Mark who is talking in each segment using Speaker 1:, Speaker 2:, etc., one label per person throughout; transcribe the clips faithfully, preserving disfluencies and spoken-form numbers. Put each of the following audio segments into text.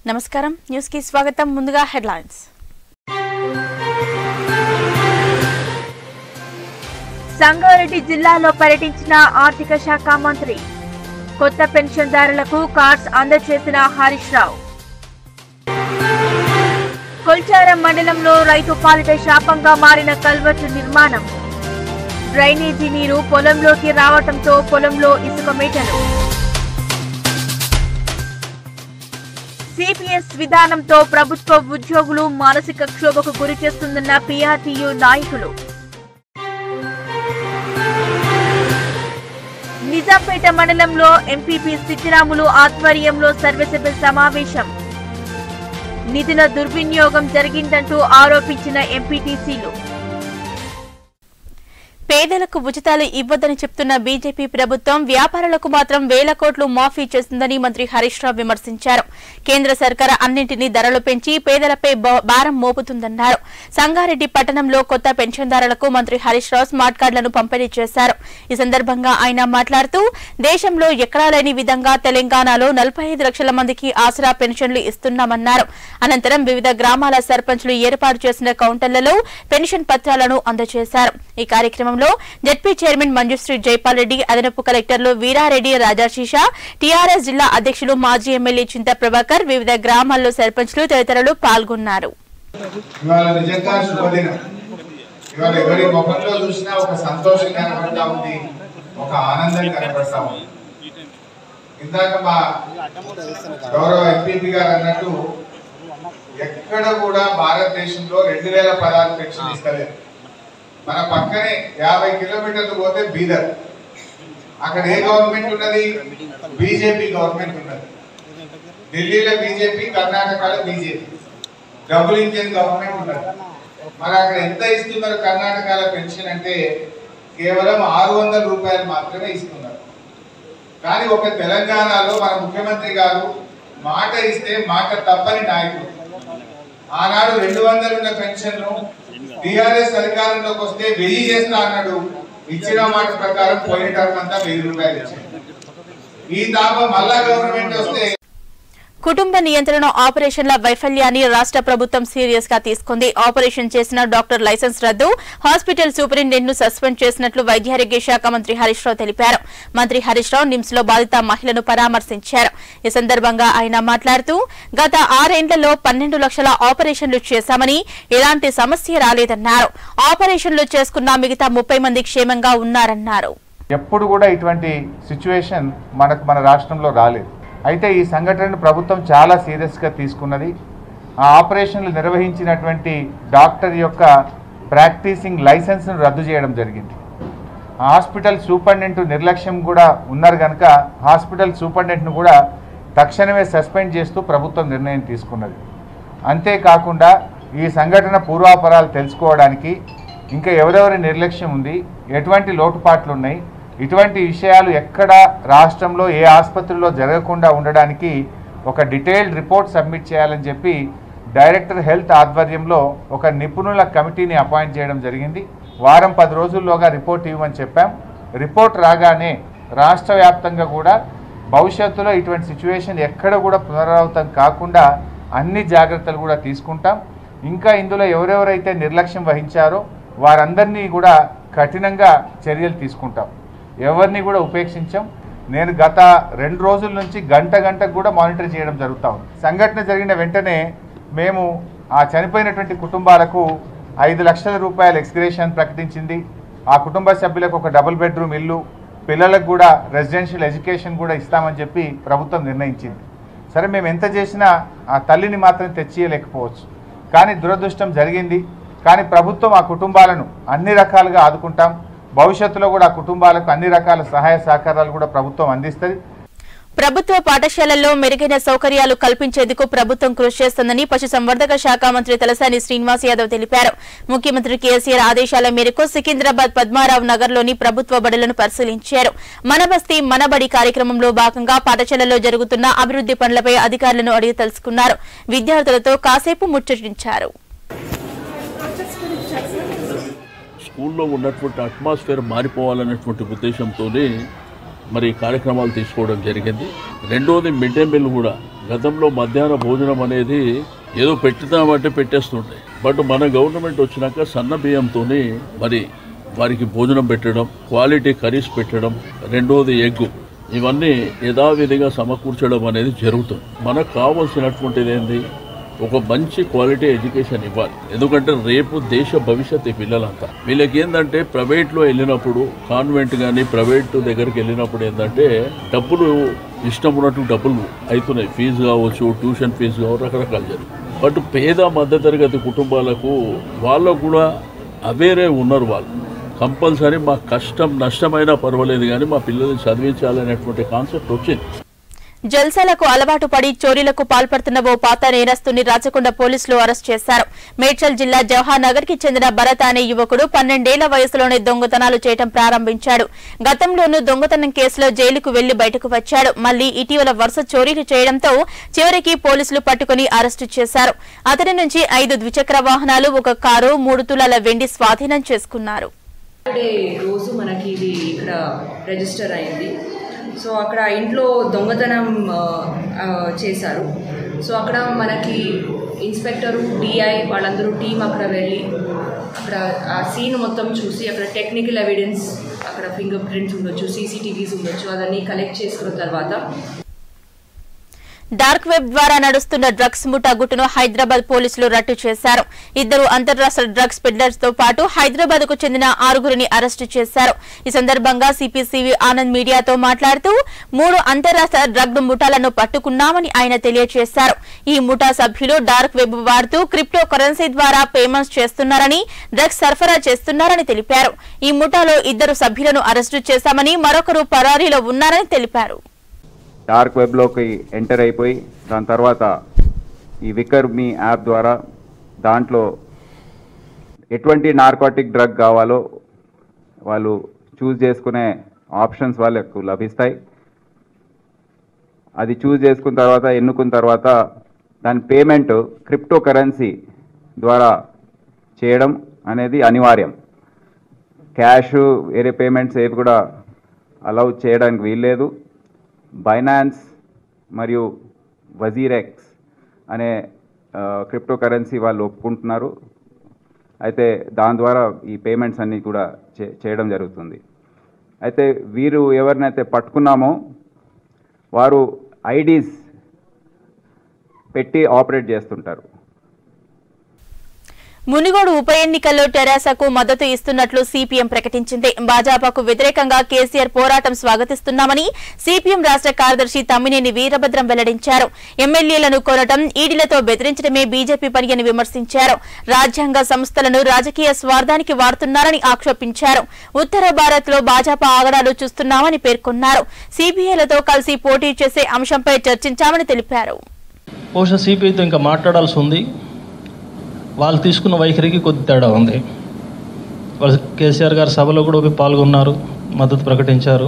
Speaker 1: నమస్కారం న్యూస్ కి స్వాగతం ముందుగా హెడ్లైన్స్
Speaker 2: సంగారెడ్డి జిల్లాలో పర్యటించిన ఆర్థిక శాఖ మంత్రి కొత్త పెన్షన్దారులకు కార్డ్స్ అందజేసిన హరీష్ రావు కొల్చారం మండలంలో రైతు పాలిట శాపంగా మారిన కల్వర్టు నిర్మాణం డ్రైనేజీ నీరు పొలంలోకి రావడంతో పొలంలో ఇసుక మేటలు సిపిఎస్ విధానంతో ప్రభుత్వ ఉద్యోగులు మానసిక క్షోభకు గురి చేస్తుందన్న పీఆర్టీయూ నాయకులు నిజాంపేట మండలంలో ఎంపీపీ సిద్దిరాములు ఆధ్వర్యంలో సర్వసభ్య సమావేశం నిధుల దుర్వినియోగం జరిగిందంటూ ఆరోపించిన ఎంపీటీసీలు
Speaker 1: పేదలకు ఉచితాలు ఇవ్వదని చెప్తున్న బీజేపీ ప్రభుత్వం వ్యాపారులకు మాత్రం వేల కోట్లు మాఫీ చేస్తుందని మంత్రి హరీష్ రావు విమర్శించారు. కేంద్ర సర్కార్ అన్నింటినీ ధరలు పెంచి పేదలపై భారం మోపుతుందన్నారు. సంగారెడ్డి పట్టణంలో కొత్త పెన్షన్దారులకు మంత్రి హరీష్ రావు స్మార్ట్ కార్డులను పంపిణీ చేశారు. ఈ సందర్భంగా ఆయన మాట్లాడుతూ దేశంలో ఎక్కడా లేని విధంగా తెలంగాణలో నలభై ఐదు లక్షల మందికి ఆసరా పెన్షన్లు ఇస్తున్నామన్నారు. అనంతరం వివిధ గ్రామాల సర్పంచ్లు ఏర్పాటు చేసిన కౌంటర్లలో పెన్షన్ పత్రాలను అందజేశారు. ఈ కార్యక్రమంలో జెడ్పీ చైర్మన్ మంజుశ్రీ జైపాల్ రెడ్డి, అదనపు కలెక్టర్లు వీరారెడ్డి, రాజాశీష, టీఆర్ఎస్ జిల్లా అధ్యక్షులు మాజీ ఎమ్మెల్యే చింత ప్రభాకర్, వివిధ గ్రామాల్లో సర్పంచ్లు తదితరులు పాల్గొన్నారు.
Speaker 3: ఎక్కడ కూడా భారతదేశంలో రెండు వేల పదహారు పెన్షన్ ఇస్తలేదు. మన పక్కనే యాభై కిలోమీటర్లు పోతే బీదర్, అక్కడ ఏ గవర్నమెంట్ ఉన్నది? బీజేపీ గవర్నమెంట్ ఉన్నది. ఢిల్లీలో బీజేపీ, కర్ణాటకలో బీజేపీ, డబుల్ ఇంజిన్ గవర్నమెంట్ ఉన్నది. మరి అక్కడ ఎంత ఇస్తున్నారు కర్ణాటకలో పెన్షన్ అంటే కేవలం ఆరు వందల రూపాయలు మాత్రమే ఇస్తున్నారు. కానీ ఒక తెలంగాణలో మన ముఖ్యమంత్రి గారు మాట ఇస్తే మాట తప్పని నాయకుడు. ఆనాడు రెండు వందలు ఉన్న పెన్షన్ను టీఆర్ఎస్ అధికారంలోకి వస్తే వెయ్యి చేస్తా అన్నాడు. ఇచ్చిన మాట ప్రకారం పోయిన టర్మ్ అంతా వెయ్యి రూపాయలు ఇచ్చారు. ఈ తాప మళ్ళా గవర్నమెంట్ వస్తే
Speaker 1: కుటుంబ నియంత్రణ ఆపరేషన్ల వైఫల్యాన్ని రాష్ట్ర ప్రభుత్వం సీరియస్ గా తీసుకుంది. ఆపరేషన్ చేసిన డాక్టర్ లైసెన్స్ రద్దు, హాస్పిటల్ సూపరింటెండెంట్ ను సస్పెండ్ చేసినట్లు వైద్యారోగ్య శాఖ మంత్రి హరీష్ రావు తెలిపారు. మంత్రి హరీష్ రావు నిమ్స్ లో బాధిత మహిళను పరామర్శించారు. ఈ సందర్భంగా ఆయన మాట్లాడుతూ గత ఆరేండ్లలో పన్నెండు లక్షల ఆపరేషన్లు చేశామని ఎలాంటి సమస్య రాలేదన్నారు. ఆపరేషన్లు చేసుకున్న మిగతా ముప్పై మంది క్షేమంగా ఉన్నారన్నారు.
Speaker 4: ఎప్పుడు కూడా ఇటువంటి సిచ్యువేషన్ మనకు మన రాష్ట్రంలో రాలేదు. అయితే ఈ సంఘటనను ప్రభుత్వం చాలా సీరియస్గా తీసుకున్నది. ఆ ఆపరేషన్లు నిర్వహించినటువంటి డాక్టర్ యొక్క ప్రాక్టీసింగ్ లైసెన్స్ను రద్దు చేయడం జరిగింది. హాస్పిటల్ సూపరింటెండెంట్ నిర్లక్ష్యం కూడా ఉన్నారు కనుక హాస్పిటల్ సూపరింటెండెంట్ను కూడా తక్షణమే సస్పెండ్ చేస్తూ ప్రభుత్వం నిర్ణయం తీసుకున్నది. అంతేకాకుండా ఈ సంఘటన పూర్వాపరాలు తెలుసుకోవడానికి ఇంకా ఎవరెవరి నిర్లక్ష్యం ఉంది, ఎటువంటి లోటుపాట్లు ఉన్నాయి, ఇటువంటి విషయాలు ఎక్కడ రాష్ట్రంలో ఏ ఆసుపత్రిలో జరగకుండా ఉండడానికి ఒక డీటెయిల్డ్ రిపోర్ట్ సబ్మిట్ చేయాలని చెప్పి డైరెక్టర్ హెల్త్ ఆధ్వర్యంలో ఒక నిపుణుల కమిటీని అపాయింట్ చేయడం జరిగింది. వారం పది రోజుల్లోగా రిపోర్ట్ ఇవ్వమని చెప్పాం. రిపోర్ట్ రాగానే రాష్ట్ర వ్యాప్తంగా కూడా భవిష్యత్తులో ఇటువంటి సిచ్యువేషన్ ఎక్కడ కూడా పునరావృతం కాకుండా అన్ని జాగ్రత్తలు కూడా తీసుకుంటాం. ఇంకా ఇందులో ఎవరెవరైతే నిర్లక్ష్యం వహించారో వారందరినీ కూడా కఠినంగా చర్యలు తీసుకుంటాం. ఎవరిని కూడా ఉపేక్షించాం. నేను గత రెండు రోజుల నుంచి గంట గంటకు కూడా మానిటర్ చేయడం జరుగుతూ ఉంది. సంఘటన జరిగిన వెంటనే మేము ఆ చనిపోయినటువంటి కుటుంబాలకు ఐదు లక్షల రూపాయల ఎక్స్గ్రేషన్ ప్రకటించింది. ఆ కుటుంబ సభ్యులకు ఒక డబుల్ బెడ్రూమ్ ఇల్లు, పిల్లలకు కూడా రెసిడెన్షియల్ ఎడ్యుకేషన్ కూడా ఇస్తామని చెప్పి ప్రభుత్వం నిర్ణయించింది. సరే, మేము ఎంత చేసినా ఆ తల్లిని మాత్రం తెచ్చియలేకపోవచ్చు. కానీ దురదృష్టం జరిగింది. కానీ ప్రభుత్వం ఆ కుటుంబాలను అన్ని రకాలుగా ఆదుకుంటాం. భవిష్యత్తులో కూడా ఆ కుటుంబాలకు అన్ని రకాల సహాయ సహకారాలు కూడా ప్రభుత్వం అందిస్తుంది.
Speaker 1: ప్రభుత్వ పాఠశాలల్లో మెరుగైన సౌకర్యాలు కల్పించేందుకు ప్రభుత్వం కృషి చేస్తుందని పశుసంవర్ధక శాఖ మంత్రి తలసాని శ్రీనివాస్ యాదవ్ తెలిపారు. ముఖ్యమంత్రి కేసీఆర్ ఆదేశాల మేరకు సికింద్రాబాద్ పద్మారావు నగర్లోని ప్రభుత్వ బడులను పరిశీలించారు. మన బస్తీ మన బడి కార్యక్రమంలో భాగంగా పాఠశాలలో జరుగుతున్న అభివృద్ధి పనులపై అధికారులను అడిగి తెలుసుకున్నారు. విద్యార్థులతో కాసేపు ముచ్చటించారు.
Speaker 5: స్కూల్లో ఉన్నటువంటి అట్మాస్ఫియర్ మారిపోవాలన్నటువంటి ఉద్దేశంతోనే మరి కార్యక్రమాలు తీసుకోవడం జరిగింది. రెండోది మిడ్ డే మీల్ కూడా. గతంలో మధ్యాహ్న భోజనం అనేది ఏదో పెట్టుతామంటే పెట్టేస్తుండే, బట్ మన గవర్నమెంట్ వచ్చినాక సన్న బియ్యంతో మరి వారికి భోజనం పెట్టడం, క్వాలిటీ కర్రీస్ పెట్టడం, రెండోది ఎగ్గు, ఇవన్నీ యథావిధిగా సమకూర్చడం అనేది జరుగుతుంది. మనకు కావాల్సినటువంటిది ఏంది, ఒక మంచి క్వాలిటీ ఎడ్యుకేషన్ ఇవ్వాలి. ఎందుకంటే రేపు దేశ భవిష్యత్తు పిల్లలంతా. వీళ్ళకి ఏంటంటే ప్రైవేట్లో వెళ్ళినప్పుడు, కాన్వెంట్ కానీ ప్రైవేట్ దగ్గరికి వెళ్ళినప్పుడు ఏంటంటే డబ్బులు ఇష్టం ఉన్నట్టు డబ్బులు అవుతున్నాయి. ఫీజు కావచ్చు, ట్యూషన్ ఫీజు కావచ్చు, రకరకాలు జరుగుతుంది. బట్ పేద మధ్యతరగతి కుటుంబాలకు వాళ్ళకు కూడా అవేరే ఉన్నారు. వాళ్ళు కంపల్సరీ మా కష్టం నష్టమైనా పర్వాలేదు కానీ మా పిల్లల్ని చదివించాలనేటువంటి కాన్సెప్ట్ వచ్చింది.
Speaker 1: జల్సాలకు అలవాటు పడి చోరీలకు పాల్పడుతున్న ఓ పాత నేరస్తుని రాచకొండ పోలీసులు అరెస్ట్ చేశారు. మేడ్చల్ జిల్లా జవహర్ నగర్ కి చెందిన భరత్ అనే యువకుడు పన్నెండేళ్ల వయసులోనే దొంగతనాలు చేయడం ప్రారంభించాడు. గతంలోనూ దొంగతనం కేసులో జైలుకు వెళ్లి బయటకు వచ్చాడు. మళ్లీ ఇటీవల వరుస చోరీలు చేయడంతో చివరికి పోలీసులు పట్టుకుని అరెస్టు చేశారు. అతని నుంచి ఐదు ద్విచక్ర వాహనాలు, ఒక కారు, మూడు తులాల వెండి స్వాధీనం చేసుకున్నారు.
Speaker 6: రోజు మనకి ఇది ఇక్కడ రిజిస్టర్ అయింది. సో అక్కడ ఇంట్లో దొంగతనం చేశారు. సో అక్కడ మనకి ఇన్స్పెక్టరు, డిఐ వాళ్ళందరూ టీం అక్కడ వెళ్ళి అక్కడ ఆ సీన్ మొత్తం చూసి అక్కడ టెక్నికల్ ఎవిడెన్స్, అక్కడ ఫింగర్ ప్రింట్స్ ఉండొచ్చు, సీసీటీవీస్ ఉండొచ్చు, అదన్నీ కలెక్ట్ చేసుకున్న తర్వాత
Speaker 1: డార్క్ వెబ్ ద్వారా నడుస్తున్న డ్రగ్స్ ముఠా గుట్టును హైదరాబాద్ పోలీసులు రట్టు చేశారు. ఇద్దరు అంతర్రాష్ట్ర డ్రగ్స్ పెడ్లర్స్ తో పాటు హైదరాబాద్ కు చెందిన ఆరుగురిని అరెస్టు చేశారు. ఈ సందర్భంగా సిపిసివి ఆనంద్ మీడియాతో మాట్లాడుతూ మూడు అంతర్రాష్ట్ర డ్రగ్ ముఠాలను పట్టుకున్నామని ఆయన తెలియజేశారు. ఈ ముఠా సభ్యులు డార్క్ వెబ్ వాడుతూ క్రిప్టో కరెన్సీ ద్వారా పేమెంట్స్ చేస్తున్నారని, డ్రగ్స్ సరఫరా చేస్తున్నారని తెలిపారు. ఈ ముఠాలో ఇద్దరు సభ్యులను అరెస్టు చేశామని, మరొకరు పరారీలో ఉన్నారని తెలిపారు.
Speaker 7: డార్క్ వెబ్లోకి ఎంటర్ అయిపోయి దాని తర్వాత ఈ వికర్ మీ యాప్ ద్వారా దాంట్లో ఎటువంటి నార్కోటిక్ డ్రగ్ కావాలో వాళ్ళు చూస్ చేసుకునే ఆప్షన్స్ వాళ్ళకు లభిస్తాయి. అది చూస్ చేసుకున్న తర్వాత, ఎన్నుకున్న తర్వాత దాని పేమెంట్ క్రిప్టో కరెన్సీ ద్వారా చేయడం అనేది అనివార్యం. క్యాష్, వేరే పేమెంట్స్ ఏవి కూడా అలౌ చేయడానికి వీల్లేదు. బైనాన్స్ మరియు వజీరెక్స్ అనే క్రిప్టో కరెన్సీ వాళ్ళు ఒప్పుకుంటున్నారు. అయితే దాని ద్వారా ఈ పేమెంట్స్ అన్నీ కూడా చేయడం జరుగుతుంది. అయితే వీరు ఎవరినైతే పట్టుకున్నామో వారు ఐడీస్ పెట్టి ఆపరేట్ చేస్తుంటారు.
Speaker 1: మునుగోడు ఉప ఎన్నికల్లో టెరాసాకు మద్దతు ఇస్తున్నట్లు సిపిఎం ప్రకటించింది. భాజపాకు వ్యతిరేకంగా కేసీఆర్ పోరాటం స్వాగతిస్తున్నామని సిపిఎం రాష్ట్ర కార్యదర్శి తమ్మినేని వీరభద్రం వెల్లడించారు. ఎమ్మెల్యేలను కొనడం, ఈడీలతో బెదిరించడమే బీజేపీ పని అని విమర్శించారు. రాజ్యాంగ సంస్థలను రాజకీయ స్వార్థానికి వాడుతున్నారని ఆక్షేపించారు. ఉత్తర భారత్ లో భాజపా ఆగడాలు చూస్తున్నామని పేర్కొన్నారు. సిపిఐలతో కలిసి పోటీ చేసే అంశంపై చర్చించామని తెలిపారు.
Speaker 8: బహుశా సిపిఐతో ఇంకా మాట్లాడాల్సి ఉంది. వాళ్ళు తీసుకున్న వైఖరికి కొద్ది తేడా ఉంది. వాళ్ళు కేసీఆర్ గారి సభలో కూడా పాల్గొన్నారు, మద్దతు ప్రకటించారు.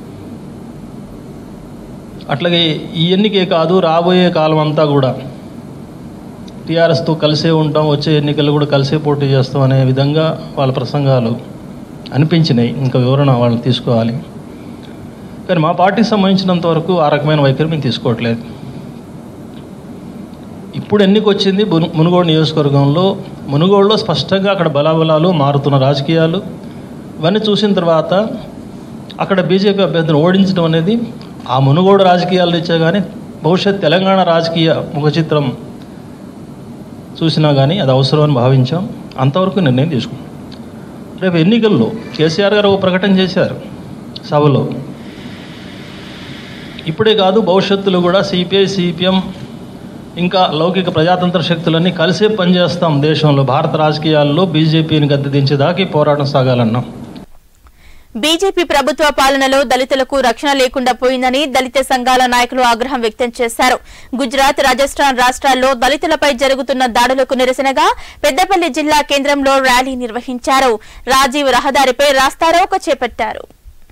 Speaker 8: అట్లాగే ఈ ఎన్నికే కాదు, రాబోయే కాలం అంతా కూడా టీఆర్ఎస్తో కలిసే ఉంటాం, వచ్చే ఎన్నికల్లో కూడా కలిసే పోటీ చేస్తాం అనే విధంగా వాళ్ళ ప్రసంగాలు అనిపించినాయి. ఇంకా వివరణ వాళ్ళు తీసుకోవాలి. కానీ మా పార్టీకి సంబంధించినంత వరకు ఆ రకమైన వైఖరి మేము తీసుకోవట్లేదు. ఇప్పుడు ఎన్నిక వచ్చింది మునుగోడు నియోజకవర్గంలో. మునుగోడులో స్పష్టంగా అక్కడ బలాబలాలు మారుతున్న రాజకీయాలు ఇవన్నీ చూసిన తర్వాత అక్కడ బీజేపీ అభ్యర్థిని ఓడించడం అనేది ఆ మునుగోడు రాజకీయాలు ఇచ్చా కానీ భవిష్యత్ తెలంగాణ రాజకీయ ముఖ చిత్రం చూసినా కానీ అది అవసరమని భావించాం. అంతవరకు నిర్ణయం తీసుకున్నాం. రేపు ఎన్నికల్లో కేసీఆర్ గారు ఒక ప్రకటన చేశారు సభలో. ఇప్పుడే కాదు, భవిష్యత్తులో కూడా సిపిఐ, సిపిఎం ఇంకా లౌకిక ప్రజాతంత్ర శక్తులన్నీ కలిసే పనిచేస్తాం. దేశంలో భారత రాజకీయాల్లో బీజేపీని గద్దెదించేదాకా పోరాటం సాగాలన్నాం.
Speaker 1: బీజేపీ ప్రభుత్వ పాలనలో దళితులకు రక్షణ లేకుండా పోయిందని దళిత సంఘాల నాయకులు ఆగ్రహం వ్యక్తం చేశారు. గుజరాత్, రాజస్థాన్ రాష్ట్రాల్లో దళితులపై జరుగుతున్న దాడులకు నిరసనగా పెద్దపల్లి జిల్లా కేంద్రంలో ర్యాలీ నిర్వహించారు. రాజీవ్ రహదారిపై రాస్తారోకో చేపట్టారు.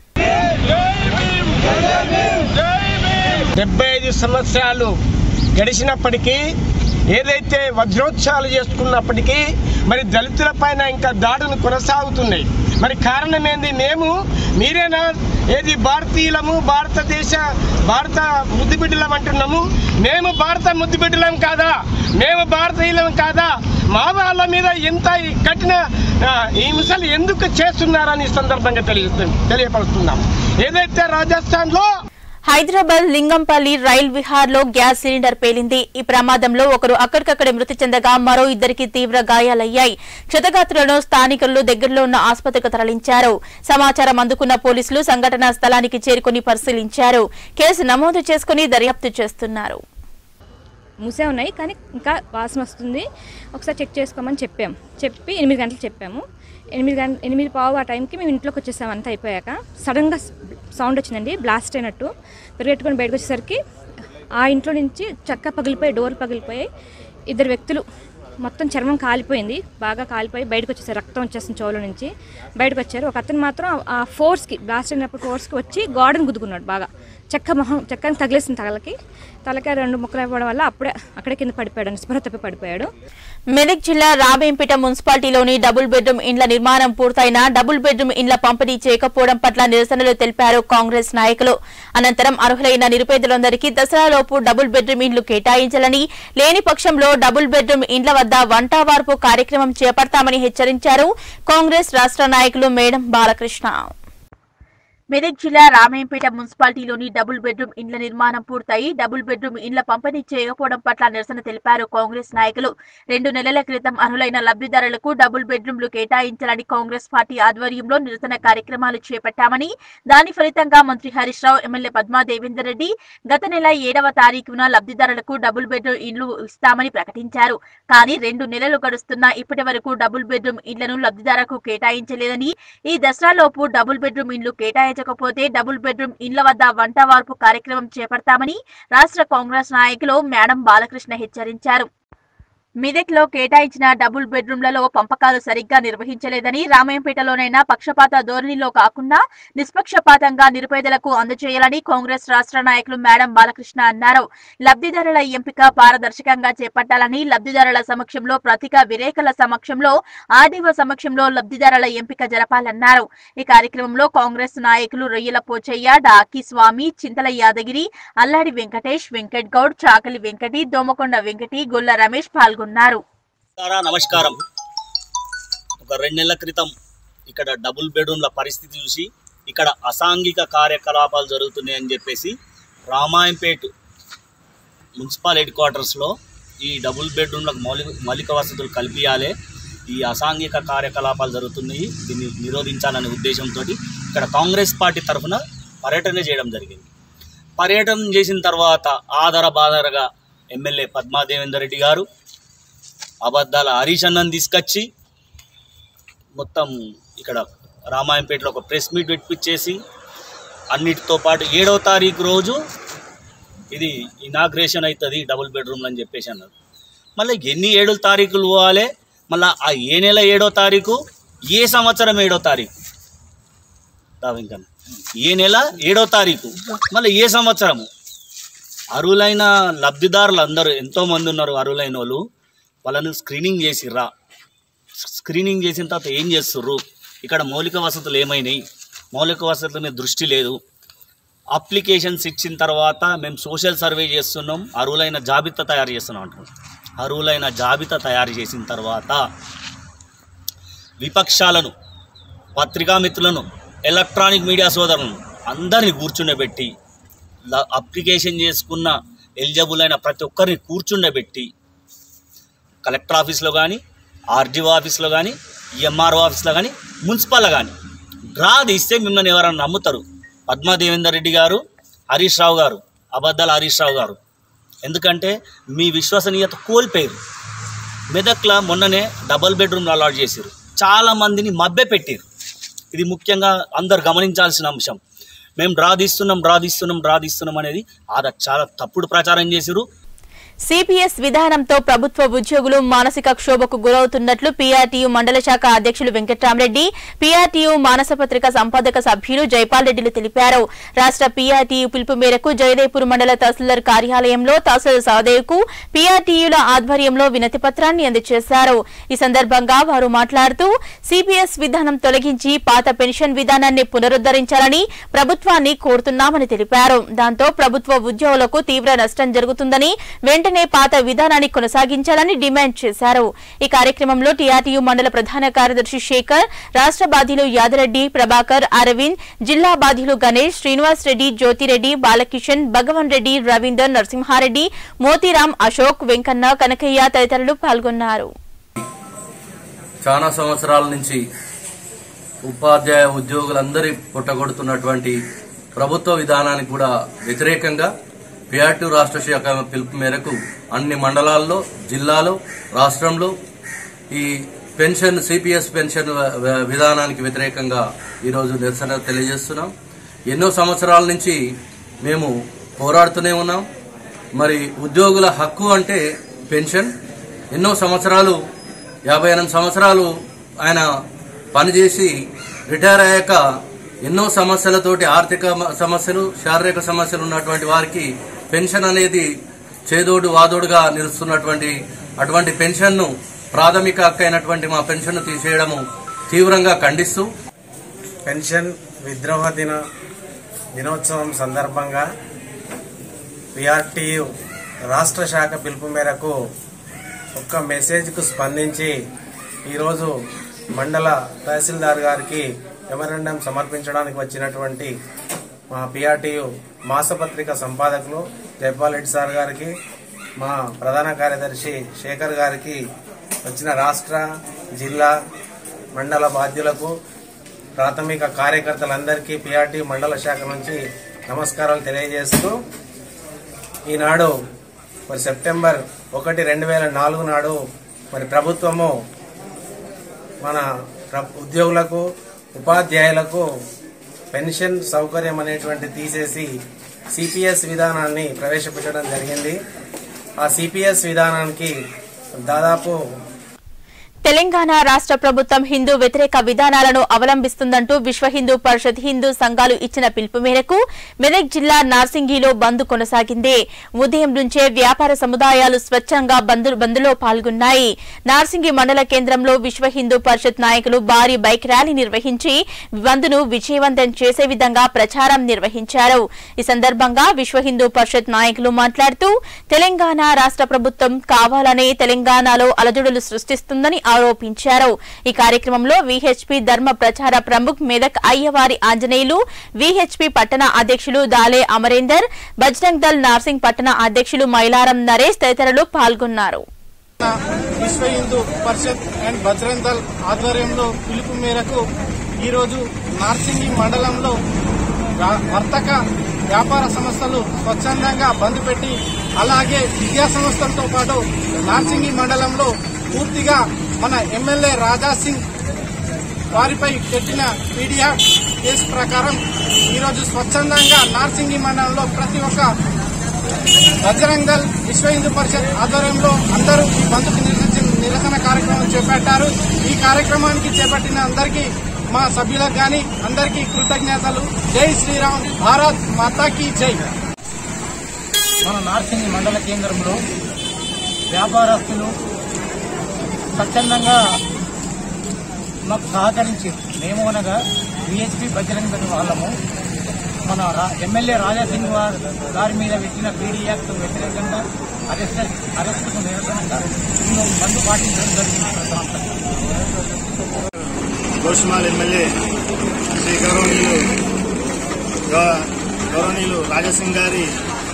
Speaker 9: డెబ్బై ఐదు సంవత్సరాలు గడిచినప్పటికీ, ఏదైతే వజ్రోత్సవాలు చేసుకున్నప్పటికీ మరి దళితుల పైన ఇంకా దాడులు కొనసాగుతున్నాయి. మరి కారణం ఏంది? మేము మీరేనా ఏది భారతీయులము, భారతదేశ భారత ముద్దుబిడ్డలం అంటున్నాము. మేము భారత ముద్దుబిడ్డలం కాదా? మేము భారతీయులం కాదా? మా వాళ్ళ మీద ఎంత కఠిన హింసలు ఎందుకు చేస్తున్నారని ఈ సందర్భంగా తెలియ తెలియపరుస్తున్నాం. ఏదైతే రాజస్థాన్లో
Speaker 1: హైదరాబాద్ లింగంపల్లి రైల్ విహార్ లో గ్యాస్ సిలిండర్ పేలింది. ఈ ప్రమాదంలో ఒకరు అక్కడికక్కడే మృతి చెందగా మరో ఇద్దరికి తీవ్ర గాయాలయ్యాయి. క్షతగాత్రులను స్థానికులు దగ్గరలో ఉన్న ఆసుపత్రికి తరలించారు. సమాచారం అందుకున్న పోలీసులు సంఘటనా స్థలానికి చేరుకుని పరిశీలించారు. కేసు నమోదు చేసుకుని దర్యాప్తు చేస్తున్నారు.
Speaker 10: మూసే ఉన్నాయి కానీ ఇంకా వాసన వస్తుంది, ఒకసారి చెక్ చేసుకోమని చెప్పాము. చెప్పి ఎనిమిది గంటలు చెప్పాము. ఎనిమిది గంట ఎనిమిది పావు ఆ టైంకి మేము ఇంట్లోకి వచ్చేసాము. అంతా అయిపోయాక సడన్గా సౌండ్ వచ్చిందండి, బ్లాస్ట్ అయినట్టు. పరిగెట్టుకొని బయటకు వచ్చేసరికి ఆ ఇంట్లో నుంచి చక్క పగిలిపోయి డోర్ పగిలిపోయి ఇద్దరు వ్యక్తులు మొత్తం చర్మం కాలిపోయింది, బాగా కాలిపోయి బయటకు వచ్చేసారు. రక్తం వచ్చేస్తుంది చెవుల నుంచి బయటకు వచ్చారు. ఒక అతను మాత్రం ఆ ఫోర్స్కి బ్లాస్ట్ అయినప్పుడు ఫోర్స్కి వచ్చి గోడను గుద్దుకున్నాడు. బాగా చెక్క మొహం చెక్కని తగిలేసింది తలకి. తలకి రెండు ముక్కలు అయిపోవడం వల్ల అప్పుడే అక్కడే కింద పడిపోయాడు, స్పృహ తప్పి పడిపోయాడు.
Speaker 1: మెదక్ జిల్లా రాబేంపేట మున్సిపాలిటీలోని డబుల్ బెడ్రూమ్ ఇండ్ల నిర్మాణం పూర్తయినా డబుల్ బెడ్రూమ్ ఇండ్ల పంపిణీ చేయకపోవడం పట్ల నిరసనలు తెలిపారు కాంగ్రెస్ నాయకులు. అనంతరం అర్హులైన నిరుపేదలందరికీ దసరాలోపు డబుల్ బెడ్రూమ్ ఇండ్లు కేటాయించాలని, లేని పక్షంలో డబుల్ బెడ్రూమ్ ఇండ్ల వద్ద వంటవార్పు కార్యక్రమం చేపడతామని హెచ్చరించారు కాంగ్రెస్ రాష్ట్ర నాయకులు మేడం బాలకృష్ణ.
Speaker 2: మెదక్ జిల్లా రామాయంపేట మున్సిపాలిటీలోని డబుల్ బెడ్రూమ్ ఇండ్ల నిర్మాణం పూర్తయి డబుల్ బెడ్రూమ్ ఇండ్ల పంపిణీ చేయకపోవడం పట్ల నిరసన తెలిపారు కాంగ్రెస్ నాయకులు. రెండు నెలల క్రితం అర్హులైన లబ్ధిదారులకు డబుల్ బెడ్రూమ్లు కేటాయించాలని కాంగ్రెస్ పార్టీ ఆధ్వర్యంలో నిరసన కార్యక్రమాలు చేపట్టామని, దాని ఫలితంగా మంత్రి హరీష్ రావు, ఎమ్మెల్యే పద్మా దేవేందర్ రెడ్డి గత నెల ఏడవ తారీఖున లబ్ధిదారులకు డబుల్ బెడ్రూమ్ ఇండ్లు ఇస్తామని ప్రకటించారు. కానీ రెండు నెలలు గడుస్తున్నా ఇప్పటి వరకు డబుల్ బెడ్రూమ్ ఇండ్లను లబ్ధిదారులకు కేటాయించలేదని, ఈ దసరాలోపు డబుల్ బెడ్రూమ్ ఇండ్లు కేటాయించ కపోతే డబుల్ బెడ్రూమ్ ఇండ్ల వద్ద వంట వార్పు కార్యక్రమం చేపడతామని రాష్ట్ర కాంగ్రెస్ నాయకులు మేడం బాలకృష్ణ హెచ్చరించారు. మెదక్ లో కేటాయించిన డబుల్ బెడ్రూమ్లలో పంపకాలు సరిగ్గా నిర్వహించలేదని, రామాయంపేటలోనైనా పక్షపాత ధోరణిలో కాకుండా నిష్పక్షపాతంగా నిరుపేదలకు అందజేయాలని కాంగ్రెస్ రాష్ట్ర నాయకులు మేడం బాలకృష్ణ అన్నారు. లబ్ధిదారుల ఎంపిక పారదర్శకంగా చేపట్టాలని, లబ్ధిదారుల సమక్షంలో ప్రతిక విలేకరుల సమక్షంలో ఆర్డీఓ సమక్షంలో లబ్ధిదారుల ఎంపిక జరపాలన్నారు. ఈ కార్యక్రమంలో కాంగ్రెస్ నాయకులు రొయ్యల పోచయ్య, డాకి స్వామి, చింతల యాదగిరి, అల్లాడి వెంకటేష్, వెంకట్ గౌడ్, చాకలి వెంకటి, దోమకొండ వెంకటి, గొల్ల రమేష్ పాల్గొన్నారు.
Speaker 11: నమస్కారం. ఒక రెండు నెలల క్రితం ఇక్కడ డబుల్ బెడ్రూమ్ల పరిస్థితి చూసి ఇక్కడ అసాంఘిక కార్యకలాపాలు జరుగుతున్నాయని చెప్పేసి రామాయంపేట మున్సిపల్ హెడ్ క్వార్టర్స్లో ఈ డబుల్ బెడ్రూమ్లకు మౌలిక మౌలిక వసతులు కల్పించాలి, ఈ అసాంఘిక కార్యకలాపాలు జరుగుతున్నాయి, దీన్ని నిరోధించాలనే ఉద్దేశంతో ఇక్కడ కాంగ్రెస్ పార్టీ తరఫున పర్యటన చేయడం జరిగింది. పర్యటన చేసిన తర్వాత ఆధార బాధారగా ఎమ్మెల్యే పద్మా దేవేందర్ రెడ్డి గారు అబద్ధాల హరీష్ అన్నని తీసుకొచ్చి మొత్తం ఇక్కడ రామాయంపేటలో ఒక ప్రెస్ మీట్ పెట్టించేసి అన్నిటితో పాటు ఏడవ తారీఖు రోజు ఇది ఇనాగ్రేషన్ అవుతుంది డబుల్ బెడ్రూమ్లు అని చెప్పేసి అన్నారు. మళ్ళీ ఎన్ని ఏడో తారీఖులు పోవాలి, మళ్ళీ ఆ ఏ నెల ఏడో తారీఖు, ఏ సంవత్సరం ఏడో తారీఖు, ఇంకా ఏ నెల ఏడో తారీఖు, మళ్ళీ ఏ సంవత్సరము. అర్హులైన లబ్ధిదారులు అందరూ ఎంతోమంది ఉన్నారు. అర్హులైన వాళ్ళు వాళ్ళను స్క్రీనింగ్ చేసిర్రా, స్క్రీనింగ్ చేసిన తర్వాత ఏం చేస్తుర్రు, ఇక్కడ మౌలిక వసతులు ఏమైనాయి, మౌలిక వసతుల మీద దృష్టి లేదు. అప్లికేషన్స్ ఇచ్చిన తర్వాత మేము సోషల్ సర్వే చేస్తున్నాం, అర్హులైన జాబితా తయారు చేస్తున్నాం అంటున్నాం. అర్హులైన జాబితా తయారు చేసిన తర్వాత విపక్షాలను, పత్రికా మిత్రులను, ఎలక్ట్రానిక్ మీడియా సోదరులను అందరినీ కూర్చుండబెట్టి, అప్లికేషన్ చేసుకున్న ఎలిజిబుల్ అయిన ప్రతి ఒక్కరిని కూర్చుండబెట్టి కలెక్టర్ ఆఫీస్లో కానీ, ఆర్డీఓ ఆఫీస్లో కానీ, ఎంఆర్ఓ ఆఫీస్లో కానీ, మున్సిపల్లో కానీ డ్రా తీస్తే మిమ్మల్ని ఎవరైనా నమ్ముతారు. పద్మా దేవేందర్ రెడ్డి గారు, హరీష్ రావు గారు, అబద్ధాల హరీష్ రావు గారు, ఎందుకంటే మీ విశ్వసనీయత కోల్పోయారు. మెదక్లో మొన్ననే డబుల్ బెడ్రూమ్లు అలాట్ చేశారు, చాలామందిని మభ్య పెట్టారు. ఇది ముఖ్యంగా అందరు గమనించాల్సిన అంశం. మేము డ్రా తీస్తున్నాం డ్రా తీస్తున్నాం డ్రా తీస్తున్నాం అనేది అది చాలా తప్పుడు ప్రచారం చేశారు.
Speaker 1: సిపిఎస్ విధానంతో ప్రభుత్వ ఉద్యోగులు మానసిక క్షోభకు గురవుతున్నట్లు పీఆర్టీయూ మండల శాఖ అధ్యక్షులు వెంకట్రామరెడ్డి, పీఆర్టీయూ మానసపత్రిక సంపాదక సభ్యులు జైపాల్ రెడ్డిలు తెలిపారు. రాష్ట్ర పీఆర్టీయూ పిలుపు మేరకు జయదేపూర్ మండల తహసీల్దార్ కార్యాలయంలో తహసీల్దార్ సహదేవ్ కు పీఆర్టీయూల ఆధ్వర్యంలో వినతి పత్రాన్ని అందజేశారు. ఈ సందర్భంగా వారు మాట్లాడుతూ సిపిఎస్ విధానం తొలగించి పాత పెన్షన్ విధానాన్ని పునరుద్దరించాలని ప్రభుత్వాన్ని కోరుతున్నామని తెలిపారు. దాంతో ప్రభుత్వ ఉద్యోగులకు తీవ్ర నష్టం జరుగుతుందని వెంటనే పాత విధానాన్ని కొనసాగించాలని డిమాండ్ చేశారు. ఈ కార్యక్రమంలో టీఆర్టీయూ మండల ప్రధాన కార్యదర్శి శేఖర్, రాష్ట్ర బాధ్యులు యాదరెడ్డి, ప్రభాకర్, అరవింద్, జిల్లా బాధ్యులు గణేష్, శ్రీనివాస్ రెడ్డి, జ్యోతిరెడ్డి, బాలకిషన్, భగవన్ రెడ్డి, రవీందర్, నరసింహారెడ్డి, మోతీరాం, అశోక్, వెంకన్న, కనకయ్య తదితరులు పాల్గొన్నారు.
Speaker 12: చాలా సంవత్సరాల నుంచి ఉపాధ్యాయ ఉద్యోగులందరి పుట్టగొడుతున్నటువంటి ప్రభుత్వ విధానానికి కూడా వ్యతిరేకంగా పీఆర్టీయూ రాష్ట్ర శాఖ పిలుపు మేరకు అన్ని మండలాల్లో, జిల్లాలో, రాష్ట్రంలో ఈ పెన్షన్ సిపిఎస్ పెన్షన్ విధానానికి వ్యతిరేకంగా ఈరోజు నిరసన తెలియజేస్తున్నాం. ఎన్నో సంవత్సరాల నుంచి మేము పోరాడుతూనే ఉన్నాం. మరి ఉద్యోగుల హక్కు అంటే పెన్షన్. ఎన్నో సంవత్సరాలు, యాభై ఎనిమిది సంవత్సరాలు ఆయన పనిచేసి రిటైర్ అయ్యాక ఎన్నో సమస్యలతోటి, ఆర్థిక సమస్యలు, శారీరక సమస్యలు ఉన్నటువంటి వారికి పెన్షన్ అనేది చేదోడు వాదోడుగా నిలుస్తున్నటువంటి అటువంటి పెన్షన్ను, ప్రాథమిక హక్కు అయినటువంటి మా పెన్షన్ను తీసేయడము తీవ్రంగా ఖండిస్తూ
Speaker 13: పెన్షన్ విద్రోహ దిన దినోత్సవం సందర్భంగా పీఆర్టీయూ రాష్ట్ర శాఖ పిలుపు మేరకు ఒక్క మెసేజ్కు స్పందించి ఈరోజు మండల తహసీల్దార్ గారికి మెమరాండం సమర్పించడానికి వచ్చినటువంటి మా పీఆర్టీయూ మాసపత్రిక సంపాదకులు జైపాల్ రెడ్డి సార్ గారికి, మా ప్రధాన కార్యదర్శి శేఖర్ గారికి, వచ్చిన రాష్ట్ర, జిల్లా, మండల బాధ్యులకు, ప్రాథమిక కార్యకర్తలందరికీ పీఆర్టీయూ మండల శాఖ నుంచి నమస్కారాలు తెలియజేస్తూ ఈనాడు మరి సెప్టెంబర్ ఒకటి రెండు వేల నాలుగు నాడు మరి ప్రభుత్వము మన ఉద్యోగులకు, ఉపాధ్యాయులకు పెన్షన్ సౌకర్యం అనేటువంటి తీసేసి సిపిఎస్ విధానాన్ని ప్రవేశపెట్టడం జరిగింది. ఆ సిపిఎస్ విధానానికి దాదాపు
Speaker 1: తెలంగాణ రాష్ట్ర ప్రభుత్వం హిందూ వ్యతిరేక విధానాలను అవలంబిస్తుందంటూ విశ్వ హిందూ పరిషత్ హిందూ సంఘాలు ఇచ్చిన పిలుపు మేరకు మెదక్ జిల్లా నార్సింగిలో బంద్ కొనసాగింది. ఉదయం నుంచే వ్యాపార సముదాయాలు స్వచ్ఛంగా బంద్లో పాల్గొన్నాయి. నార్సింగి మండల కేంద్రంలో విశ్వ హిందూ పరిషత్ నాయకులు భారీ బైక్ ర్యాలీ నిర్వహించి బంద్ను విజయవంతం చేసే విధంగా ప్రచారం నిర్వహించారు. ఈ సందర్భంగా విశ్వ హిందూ పరిషత్ నాయకులు మాట్లాడుతూ తెలంగాణ రాష్ట్ర ప్రభుత్వం కావాలనే తెలంగాణలో అలజడులు సృష్టిస్తుందని ఆరోపించారు. ఈ కార్యక్రమంలో విహెచ్పి ధర్మ ప్రచార ప్రముఖ్ మెదక్ అయ్యవారి ఆంజనేయులు, విహెచ్పి పట్టణ అధ్యక్షులు దాలే అమరేందర్, బజరంగ్ దళ్ నార్సింగ్ పట్టణ అధ్యక్షులు మైలారం నరేష్ తదితరులు పాల్గొన్నారు.
Speaker 14: విశ్వ హిందూ పరిషత్ అండ్ బజరంగ్ దళ్ ఆధ్వర్యంలో పిలుపు మేరకు ఈరోజు నార్సింగి మండలంలో వర్తక వ్యాపార సంస్థలు స్వచ్ఛందంగా బంద్ పెట్టి, అలాగే విద్యా సంస్థలతో పాటు నార్సింగి మండలంలో పూర్తిగా మన ఎమ్మెల్యే రాజా సింగ్ వారిపై పెట్టిన పీడియాక్ట్ కేసు ప్రకారం ఈరోజు స్వచ్ఛందంగా నార్సింగి మండలంలో ప్రతి ఒక్క బజరంగ్ దళ్, విశ్వ హిందూ పరిషత్ ఆధ్వర్యంలో అందరూ ఈ బంద్కు నిరసన కార్యక్రమం చేపట్టారు. ఈ కార్యక్రమానికి చేపట్టిన అందరికీ, మా సభ్యులకు గాని అందరికీ కృతజ్ఞతలు. జై శ్రీరామ్, భారత్ మాతాకి జై.
Speaker 15: మన నార్సింగి మండల కేంద్రంలో వ్యాపారస్తులు స్వచ్ఛందంగా మాకు సహకరించి, మేము అనగా విహెచ్పి బజరంగ్ దళ్ వాళ్ళము మన ఎమ్మెల్యే రాజాసింగ్ గారి మీద పెట్టిన పీడీ యాక్ట్ వ్యతిరేకంగా అరెస్ట్ అరెస్టుకు నిరసనంగా మేము బంద్ పాటించడం జరిగింది.
Speaker 16: గోషమాల్ ఎమ్మెల్యే శ్రీ గౌరవనీయులు గౌరవనీయులు రాజాసింగ్ గారి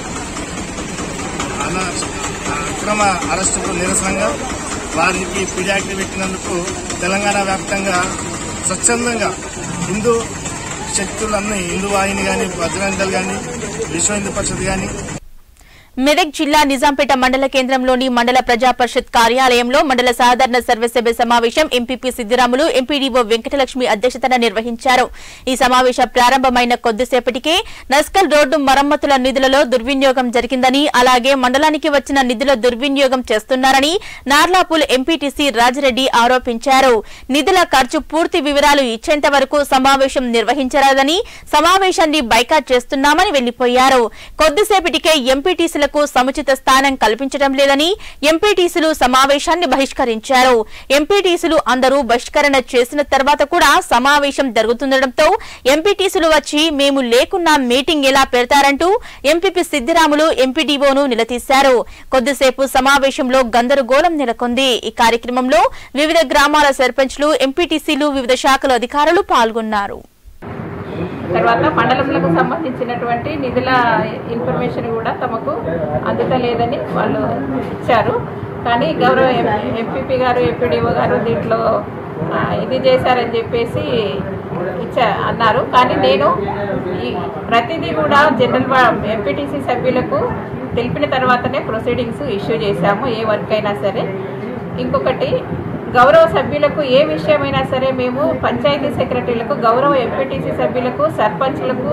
Speaker 16: అక్రమ అరెస్టుకు నిరసనగా వారికి పీడీ యాక్ట్ పెట్టినందుకు తెలంగాణ వ్యాప్తంగా స్వచ్ఛందంగా హిందూ శక్తులన్నీ, హిందూ వాహిని కానీ, బజరంగ్ దళ్ కానీ, విశ్వ హిందూ పరిషత్ కానీ
Speaker 1: మెదక్ జిల్లా నిజాంపేట మండల కేంద్రంలోని మండల ప్రజా పరిషత్ కార్యాలయంలో మండల సాధారణ సర్వసభ్య సమావేశం ఎంపీపీ సిద్దిరాములు ఎంపీడీఓ వెంకటలక్ష్మి అధ్యక్షతన నిర్వహించారు. ఈ సమావేశం ప్రారంభమైన కొద్దిసేపటికే నస్కల్ రోడ్డు మరమ్మతుల నిధులలో దుర్వినియోగం జరిగిందని, అలాగే మండలానికి వచ్చిన నిధుల దుర్వినియోగం చేస్తున్నారని నార్లాపూల్ ఎంపీటీసీ రాజిరెడ్డి ఆరోపించారు. నిధుల ఖర్చు పూర్తి వివరాలు ఇచ్చేంత వరకు సమావేశం నిర్వహించరాదని, సమావేశాన్ని బైకాట్ చేస్తున్నామని వెళ్లిపోయారు. కొద్దిసేపటికే ఎంపీటీసీల సముచిత స్థానం కల్పించడం లేదని ఎంపీటీసీలు సమావేశాన్ని బహిష్కరించారు. ఎంపీటీసీలు అందరూ బహిష్కరణ చేసిన తర్వాత కూడా సమావేశం జరుగుతుండటంతో ఎంపీటీసీలు వచ్చి మేము లేకున్నా మీటింగ్ ఎలా పెడతారంటూ ఎంపీపీ సిద్దిరాములు ఎంపీడీఓను నిలదీశారు. కొద్దిసేపు సమావేశంలో గందరగోళం నెలకొంది. ఈ కార్యక్రమంలో వివిధ గ్రామాల సర్పంచ్లు, ఎంపీటీసీలు, వివిధ శాఖల అధికారులు పాల్గొన్నారు.
Speaker 17: తర్వాత మండలంలకు సంబంధించినటువంటి నిధుల ఇన్ఫర్మేషన్ కూడా తమకు అందుతలేదని వాళ్ళు ఇచ్చారు. కానీ గౌరవ ఎంపీపీ గారు, ఎంపీడీఓ గారు దీంట్లో ఇది చేశారని చెప్పేసి ఇచ్చా అన్నారు. కానీ నేను ఈ ప్రతిదీ కూడా జనరల్ ఎంపీటీసీ సభ్యులకు తెలిపిన తర్వాతనే ప్రొసీడింగ్స్ ఇష్యూ చేశాము, ఏ వర్క్ అయినా సరే. ఇంకొకటి, గౌరవ సభ్యులకు ఏ విషయమైనా సరే మేము పంచాయతీ సెక్రటరీలకు, గౌరవ ఎంపీటీసీ సభ్యులకు, సర్పంచ్లకు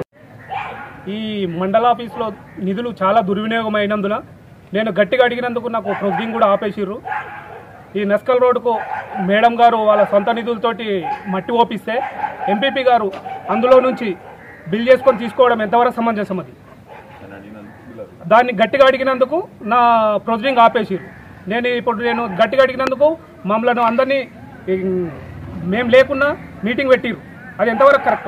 Speaker 18: ఈ మండల ఆఫీస్లో నిధులు చాలా దుర్వినియోగం అయినందున నేను గట్టిగా అడిగినందుకు నాకు ప్రొసీడింగ్ కూడా ఆపేసిర్రు. ఈ నస్కల్ రోడ్డుకు మేడం గారు వాళ్ళ సొంత నిధులతోటి మట్టి ఓపిస్తే ఎంపీపీ గారు అందులో నుంచి బిల్ చేసుకొని తీసుకోవడం ఎంతవరకు సమంజసం? అది దాన్ని గట్టిగా అడిగినందుకు నా ప్రొసీడింగ్ ఆపేసిర్రు. నేను ఇప్పుడు నేను గట్టిగా అడిగినందుకు మమ్మల్ని అందరినీ మేము లేకున్నా మీటింగ్ పెట్టిరు. అది ఎంతవరకు కరెక్ట్?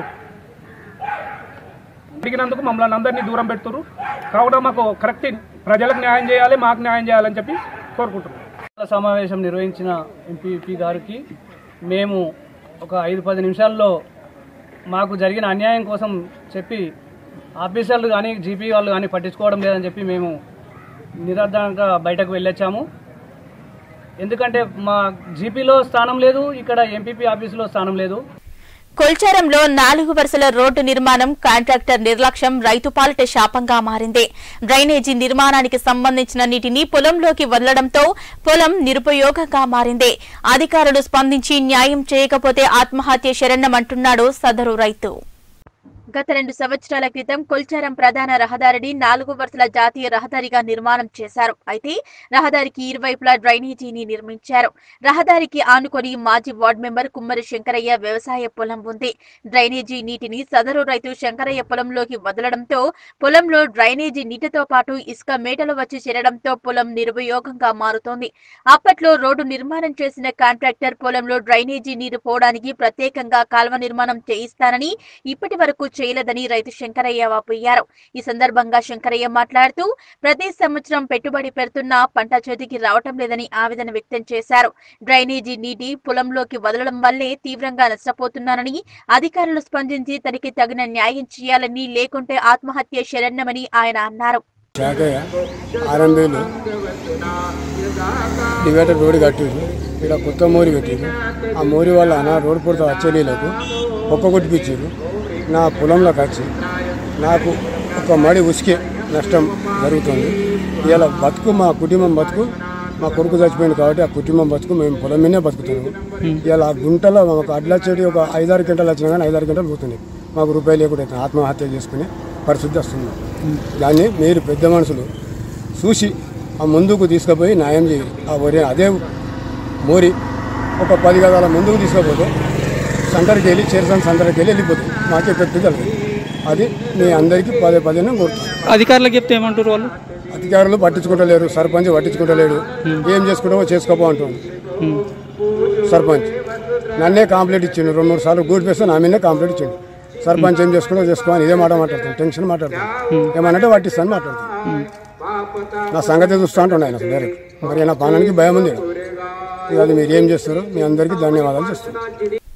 Speaker 18: అడిగినందుకు మమ్మల్ని అందరినీ దూరం పెడుతున్నారు. కావున మాకు కరెక్ట్ ప్రజలకు న్యాయం చేయాలి, మాకు న్యాయం చేయాలని చెప్పి కోరుకుంటున్నాం.
Speaker 19: సమావేశం నిర్వహించిన ఎంపీపీ గారికి మేము ఒక ఐదు పది నిమిషాల్లో మాకు జరిగిన అన్యాయం కోసం చెప్పి ఆఫీసర్లు కానీ జీపీ వాళ్ళు కానీ పట్టించుకోవడం లేదని చెప్పి మేము నిరాధారంగా బయటకు వెళ్ళొచ్చాము. ఎందుకంటే మా జీపీలో స్థానం లేదు, ఇక్కడ ఎంపీపీ ఆఫీసులో స్థానం లేదు.
Speaker 1: కొల్చారంలో నాలుగు వరుసల రోడ్డు నిర్మాణం కాంట్రాక్టర్ నిర్లక్ష్యం రైతు పాలిట శాపంగా మారింది. డ్రైనేజీ నిర్మాణానికి సంబంధించిన నీటిని పొలంలోకి వదలడంతో పొలం నిరుపయోగంగా మారింది. అధికారులు స్పందించి న్యాయం చేయకపోతే ఆత్మహత్య శరణ్యమంటున్నాడు సదరు రైతు.
Speaker 2: గత రెండు సంవత్సరాల క్రితం కొల్చారం ప్రధాన రహదారిని నాలుగు వరుసల జాతీయ రహదారిగా నిర్మాణం చేశారు. అయితే రహదారికి ఇరువైపులా డ్రైనేజీని నిర్మించారు. రహదారికి ఆనుకొని మాజీ వార్డు మెంబర్ కుమ్మరి శంకరయ్య వ్యవసాయ పొలం ఉంది. డ్రైనేజీ నీటిని సదరు రైతు శంకరయ్య పొలంలోకి వదలడంతో పొలంలో డ్రైనేజీ నీటితో పాటు ఇసుక మేటలు వచ్చి చేరడంతో పొలం నిరుపయోగంగా మారుతోంది. అప్పట్లో రోడ్డు నిర్మాణం చేసిన కాంట్రాక్టర్ పొలంలో డ్రైనేజీ నీరు పోవడానికి ప్రత్యేకంగా కాల్వ నిర్మాణం చేయిస్తానని ఇప్పటి వరకు చేయలేదని రైతు శంకరయ్య వాపోయారు. ఈ సందర్భంగా శంకరయ్య మాట్లాడుతూ ప్రతి సంవత్సరం పెట్టుబడి పెడుతున్నా పంట చేతికి రావటం లేదని ఆవేదన వ్యక్తం చేశారు. డ్రైనేజీ నీటి పొలంలోకి వదలడం వల్లే తీవ్రంగా నష్టపోతున్నానని, అధికారులు స్పందించి తనకి తగిన న్యాయం చేయాలని, లేకుంటే ఆత్మహత్య శరణ్యమని ఆయన అన్నారు.
Speaker 20: డివైడర్ రోడ్డు కట్టిరు, ఇక్కడ కొత్త మోరి పెట్టిరు. ఆ మోరి వల్ల నా రోడ్డు పొడత వచ్చేలీలకు ఒక్క కొట్టిపించారు. నా పొలంలోకి వచ్చి నాకు ఒక మడి ఉసికే నష్టం జరుగుతుంది. ఇలా బతుకు మా కుటుంబం బతుకు, మా కొడుకు చచ్చిపోయింది కాబట్టి ఆ కుటుంబం బతుకు మేము పొలం మీదే బతుకుతున్నాము. ఇలా గుంటలో ఒక అడ్ల చెడి ఒక ఐదారు గంటలు వచ్చినా కానీ ఐదారు గంటలు పోతున్నాయి. మాకు రూపాయలు లేకుండా ఆత్మహత్య చేసుకునే పరిస్థితి వస్తుంది. దాన్ని మీరు పెద్ద మనుషులు చూసి ఆ ముందుకు తీసుకుపోయి న్యాయం చేయాలి. ఆ వరి అదే మోరి ఒక పది గదాల ముందుకు తీసుకుపోతే సందరికి వెళ్ళి చేరుసాని సందరికి వెళ్ళి వెళ్ళిపోతుంది. మాకే పెట్టి కలిగింది. అది మీ అందరికీ పదే పదే కోరుతాను.
Speaker 21: అధికారులకు చెప్తే ఏమంటారు వాళ్ళు?
Speaker 20: అధికారులు పట్టించుకుంటలేరు, సర్పంచ్ పట్టించుకుంటలేడు. ఏం చేసుకుంటావో చేసుకోపో అంటుంది సర్పంచ్. నన్నే కంప్లైంట్ ఇచ్చిండు, రెండు మూడు సార్లు గూడి పేస్తే నా మీదే కంప్లైంట్ ఇచ్చిండు. సర్పంచ్ ఏం చేసుకుంటో చేసుకోవాలి, ఇదే మాట మాట్లాడతాను, టెన్షన్ మాట్లాడతాను. ఏమనంటే పట్టిస్తాను మాట్లాడతాను. నా సంగతి చూస్తూ అంటుండే ఆయన డైరెక్ట్. మరి నా పానానికి భయం ఉంది. అది మీరు ఏం చేస్తారో మీ అందరికీ ధన్యవాదాలు చేస్తాను.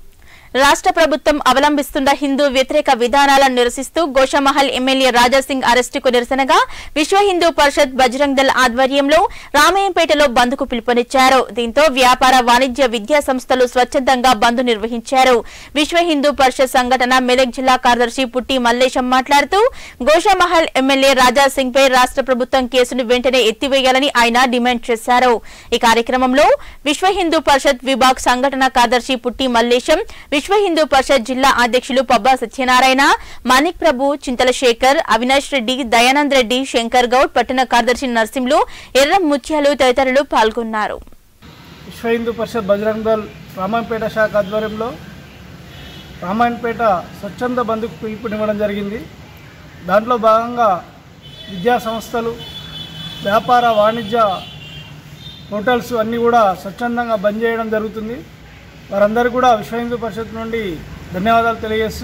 Speaker 1: రాష్ట్ర ప్రభుత్వం అవలంబిస్తున్న హిందూ వ్యతిరేక విధానాలను నిరసిస్తూ గోషామహల్ ఎమ్మెల్యే రాజాసింగ్ అరెస్టుకు నిరసనగా విశ్వ హిందూ పరిషత్ బజరంగ్ దళ్ ఆధ్వర్యంలో రామయ్యంపేటలో బంద్కు పిలుపునిచ్చారు. దీంతో వ్యాపార వాణిజ్య విద్యా సంస్థలు స్వచ్ఛందంగా బంద్ నిర్వహించారు. విశ్వ హిందూ పరిషత్ సంఘటన మెదక్ జిల్లా కార్యదర్శి పుట్టి మల్లేశం మాట్లాడుతూ గోషామహల్ ఎమ్మెల్యే రాజాసింగ్ పై రాష్ట్ర ప్రభుత్వం కేసును వెంటనే ఎత్తివేయాలని ఆయన డిమాండ్ చేశారు. ఈ కార్యక్రమంలో విశ్వ హిందూ పరిషత్ విభాగ్ సంఘటన కార్యదర్శి పుట్టి మల్లేశం, విశ్వ హిందూ పరిషత్ జిల్లా అధ్యక్షులు పబ్బా సత్యనారాయణ, మాణిక్ ప్రభు, చింతల శేఖర్, అవినాష్ రెడ్డి, దయానంద్ రెడ్డి, శంకర్ గౌడ్, పట్టణ కార్యదర్శి నర్సింలు, ఎర్ర ముత్యాలు తదితరులు పాల్గొన్నారు.
Speaker 19: విశ్వ హిందూ పరిషత్ బజరంగ్ దళ్ రామాయణపేట శాఖ ఆధ్వర్యంలో రామాయణపేట స్వచ్ఛంద బంద్కు పిలుపునివ్వడం జరిగింది. దాంట్లో భాగంగా విద్యా సంస్థలు, వ్యాపార వాణిజ్య హోటల్స్ అన్నీ కూడా స్వచ్ఛందంగా బంద్ చేయడం జరుగుతుంది. వారందరూ కూడా విశ్వ హిందూ పరిషత్ నుండి ధన్యవాదాలు తెలియజేస్తూ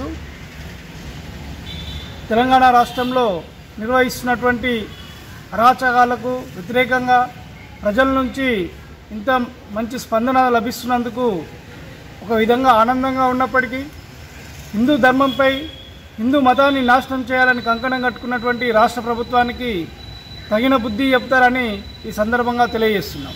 Speaker 19: తెలంగాణ రాష్ట్రంలో నిర్వహిస్తున్నటువంటి అరాచకాలకు వ్యతిరేకంగా ప్రజల నుంచి ఇంత మంచి స్పందన లభిస్తున్నందుకు ఒక విధంగా ఆనందంగా ఉన్నప్పటికీ హిందూ ధర్మంపై, హిందూ మతాన్ని నాశనం చేయాలని కంకణం కట్టుకున్నటువంటి రాష్ట్ర ప్రభుత్వానికి తగిన బుద్ధి చెప్తారని ఈ సందర్భంగా తెలియజేస్తున్నాం.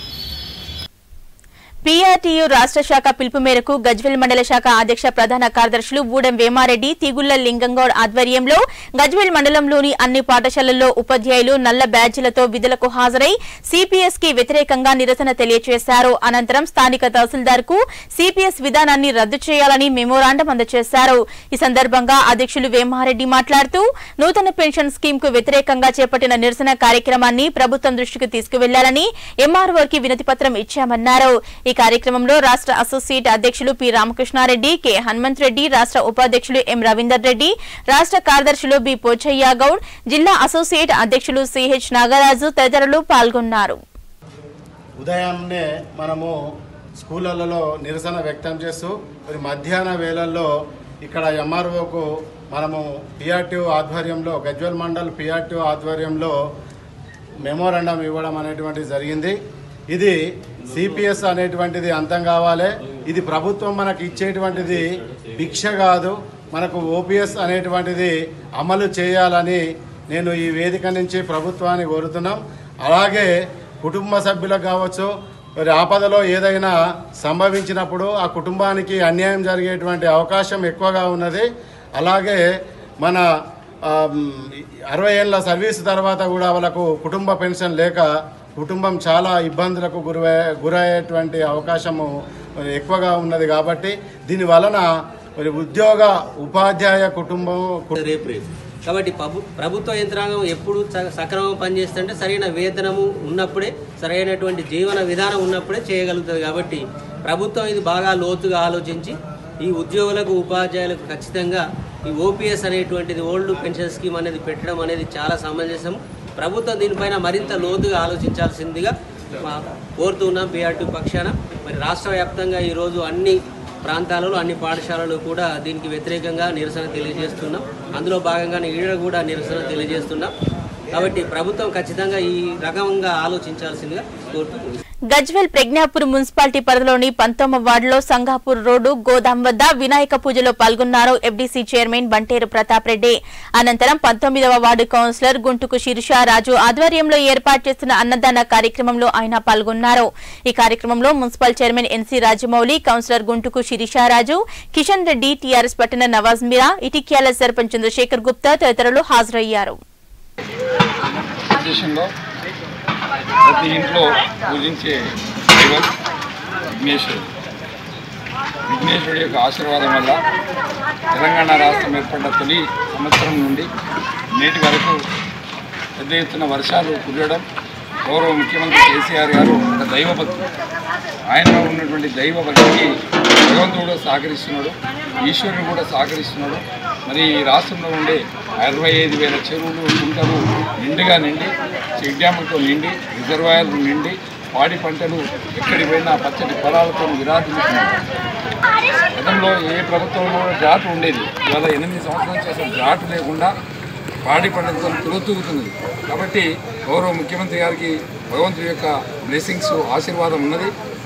Speaker 1: పీఆర్టీయూ రాష్ట్ర శాఖ పిలుపు మేరకు గజ్వేల్ మండల శాఖ అధ్యక్ష ప్రధాన కార్యదర్శులు బూడెం వేమారెడ్డి, తీగుళ్ల లింగంగౌడ్ ఆధ్వర్యంలో గజ్వేల్ మండలంలోని అన్ని పాఠశాలల్లో ఉపాధ్యాయులు నల్ల బ్యాడ్జీలతో విధులకు హాజరై సిపిఎస్ కి వ్యతిరేకంగా నిరసన తెలియజేశారు. అనంతరం స్థానిక తహసీల్దార్ కు సిపిఎస్ విధానాన్ని రద్దు చేయాలని మెమోరాండం అందజేశారు. ఈ సందర్భంగా అధ్యక్షులు వేమారెడ్డి మాట్లాడుతూ నూతన పెన్షన్ స్కీమ్ కు వ్యతిరేకంగా చేపట్టిన నిరసన కార్యక్రమాన్ని ప్రభుత్వం దృష్టికి తీసుకువెళ్లాలని ఎంఆర్ఓకి వినతి పత్రం ఇచ్చామన్నారు. ఈ కార్యక్రమంలో రాష్ట్ర అసోసియేట్ అధ్యక్షులు పి రామకృష్ణారెడ్డి, కె హనుమంత్ రెడ్డి, రాష్ట్ర ఉపాధ్యక్షులు ఎం రవీందర్ రెడ్డి, రాష్ట్ర కార్యదర్శులు బి పోచయ్య గౌడ్, జిల్లా అసోసియేట్ అధ్యక్షులు సిహెచ్ నాగరాజు తదితరులు పాల్గొన్నారు.
Speaker 16: ఉదయాన్నే మనము స్కూళ్ళలో నిరసన వ్యక్తం చేస్తూ మరి మధ్యాహ్న వేళల్లో ఇక్కడ ఎంఆర్ఓకు మనము పిఆర్టీఓ ఆధ్వర్యంలో గజ్వేల్ మండల్ పిఆర్టీఓ ఆధ్వర్యంలో మెమోరాండం ఇవ్వడం అనేటువంటిది జరిగింది. ఇది సిపిఎస్ అనేటువంటిది అంతం కావాలి. ఇది ప్రభుత్వం మనకు ఇచ్చేటువంటిది భిక్ష కాదు, మనకు ఓపీఎస్ అనేటువంటిది అమలు చేయాలని నేను ఈ వేదిక నుంచి ప్రభుత్వాన్ని కోరుతున్నాం. అలాగే కుటుంబ సభ్యులకు కావచ్చు, మరి ఆపదలో ఏదైనా సంభవించినప్పుడు ఆ కుటుంబానికి అన్యాయం జరిగేటువంటి అవకాశం ఎక్కువగా ఉన్నది. అలాగే మన అరవై ఏళ్ళ సర్వీస్ తర్వాత కూడా వాళ్ళకు కుటుంబ పెన్షన్ లేక కుటుంబం చాలా ఇబ్బందులకు గురై గురయ్యేటువంటి అవకాశము ఎక్కువగా ఉన్నది. కాబట్టి దీని వలన మరి ఉద్యోగ ఉపాధ్యాయ కుటుంబం
Speaker 21: రేపు రేపు కాబట్టి ప్రభుత్వ యంత్రాంగం ఎప్పుడు సక్రమంగా పనిచేస్తుంటే సరైన వేతనము ఉన్నప్పుడే, సరైనటువంటి జీవన విధానం ఉన్నప్పుడే చేయగలుగుతుంది. కాబట్టి ప్రభుత్వం ఇది బాగా లోతుగా ఆలోచించి ఈ ఉద్యోగులకు, ఉపాధ్యాయులకు ఖచ్చితంగా ఈ ఓపీఎస్ అనేటువంటిది ఓల్డ్ పెన్షన్ స్కీమ్ అనేది పెట్టడం అనేది చాలా సమంజసం. ప్రభుత్వం దీనిపైన మరింత లోతుగా ఆలోచించాల్సిందిగా కోరుతున్నాం. పీఆర్టీ పక్షాన మరి రాష్ట్ర వ్యాప్తంగా ఈరోజు అన్ని ప్రాంతాలలో, అన్ని పాఠశాలలు కూడా దీనికి వ్యతిరేకంగా నిరసన తెలియజేస్తున్నాం. అందులో భాగంగానే ఈడ కూడా నిరసన తెలియజేస్తున్నాం. కాబట్టి ప్రభుత్వం ఖచ్చితంగా ఈ రకంగా ఆలోచించాల్సిందిగా కోరుతున్నాం.
Speaker 1: గజ్వేల్ ప్రజ్ఞాపూర్ మున్సిపాలిటీ పరిధిలోని పంతొమ్మిది వార్డులో సంగాపూర్ రోడ్డు గోదాం వద్ద వినాయక పూజలో పాల్గొన్నారు ఎఫ్డీసీ చైర్మన్ బంటేరు ప్రతాప్ రెడ్డి. అనంతరం పంతొమ్మిదవ వార్డు కౌన్సిలర్ గుంటుకు శిరీషారాజు ఆధ్వర్యంలో ఏర్పాటు చేస్తున్న అన్నదాన కార్యక్రమంలో ఆయన పాల్గొన్నారు. ఈ కార్యక్రమంలో municipal chairman NC Rajamouli, councillor Guntuku Shirisharaju, Kishan Reddy, TRS పట్టణ నవాజ్ మీరా, ఇటిక్యాల సర్పంచ్ చంద్రశేఖర్ గుప్తా తదితరులు హాజరయ్యారు.
Speaker 22: ప్రతి ఇంట్లో పూజించే దైవం విఘ్నేశ్వరుడు. విఘ్నేశ్వరుడి యొక్క ఆశీర్వాదం వల్ల తెలంగాణ రాష్ట్రం ఏర్పడిన తొలి సంవత్సరం నుండి నేటి వరకు పెద్ద ఎత్తున వర్షాలు కురవడం, గౌరవ ముఖ్యమంత్రి కేసీఆర్ గారు ఒక దైవభక్తుడు. ఆయనలో ఉన్నటువంటి దైవభక్తికి భగవంతుడు సహకరిస్తున్నాడు, ఈశ్వరుడు కూడా సహకరిస్తున్నాడు. మరి ఈ రాష్ట్రంలో ఉండే అరవై ఐదు వేల చెరువులు, కుంటలు నిండుగా నిండి, చెక్ డ్యాములతో నిండి, రిజర్వాయర్లు నిండి, పాడి పంటలు ఎక్కడి పోయినా పచ్చటి పొలాలతో విరాజిల్లుతున్నాయి. గతంలో ఏ ప్రభుత్వంలో జాటు ఉండేది, ఇవాళ ఎనిమిది సంవత్సరాల నుంచి అసలు జాటు లేకుండా పాడి పంటలతో తులుతూగుతున్నది. కాబట్టి గౌరవ ముఖ్యమంత్రి గారికి భగవంతుడి యొక్క బ్లెస్సింగ్స్, ఆశీర్వాదం ఉన్నది.